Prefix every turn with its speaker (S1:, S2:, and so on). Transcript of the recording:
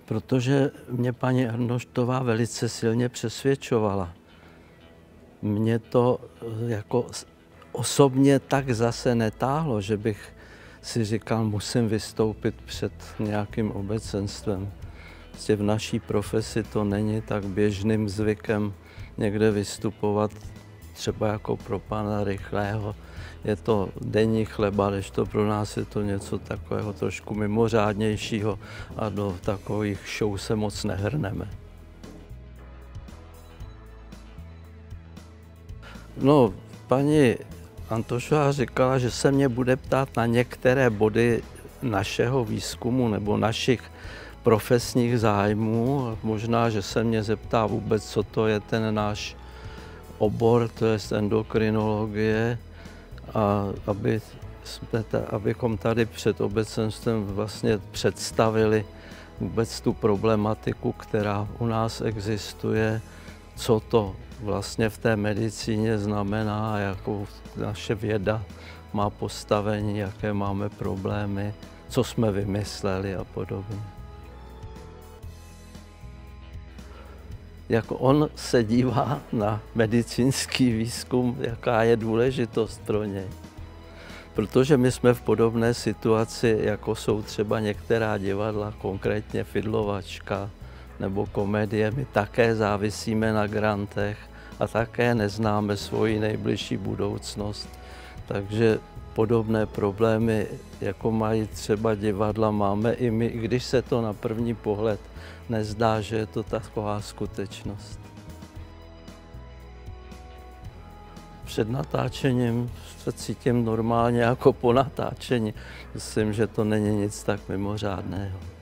S1: Protože mě paní Arnoštová velice silně přesvědčovala. Mě to jako osobně tak zase netáhlo, že bych si říkal, musím vystoupit před nějakým obecenstvem. Prostě v naší profesi to není tak běžným zvykem někde vystupovat, třeba jako pro pana Rychlého. Je to denní chleba, když to pro nás je to něco takového trošku mimořádnějšího a do takových show se moc nehrneme. No, paní Antošová říkala, že se mě bude ptát na některé body našeho výzkumu nebo našich profesních zájmů. Možná, že se mě zeptá vůbec, co to je ten náš obor, to je endokrinologie, a abychom tady před obecenstvem vlastně představili vůbec tu problematiku, která u nás existuje, co to vlastně v té medicíně znamená, jakou naše věda má postavení, jaké máme problémy, co jsme vymysleli a podobně. Jak on se dívá na medicínský výzkum, jaká je důležitost pro něj. Protože my jsme v podobné situaci, jako jsou třeba některá divadla, konkrétně Fidlovačka nebo komedie. My také závisíme na grantech a také neznáme svoji nejbližší budoucnost. Takže podobné problémy, jako mají třeba divadla, máme i my, i když se to na první pohled nezdá, že je to taková skutečnost. Před natáčením se cítím normálně jako po natáčení. Myslím, že to není nic tak mimořádného.